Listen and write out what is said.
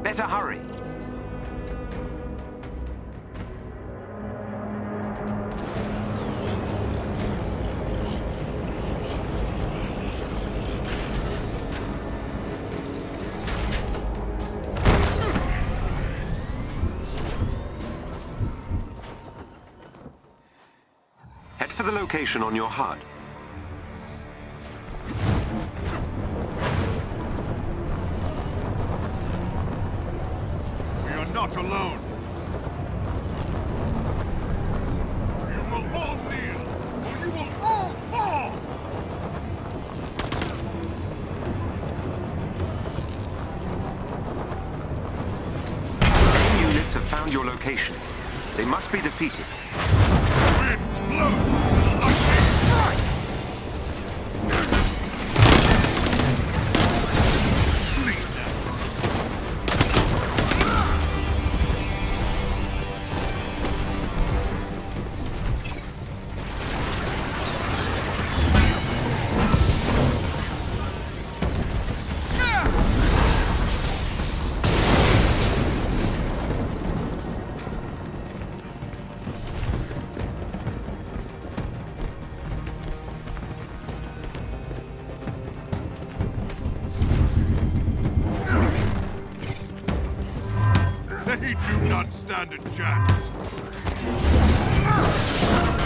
Better hurry. Head for the location on your HUD. We are not alone. You will all kneel, or you will all fall! Enemy units have found your location. They must be defeated. Wind blows! Lightning strikes! Sleep now! They do not stand a chance.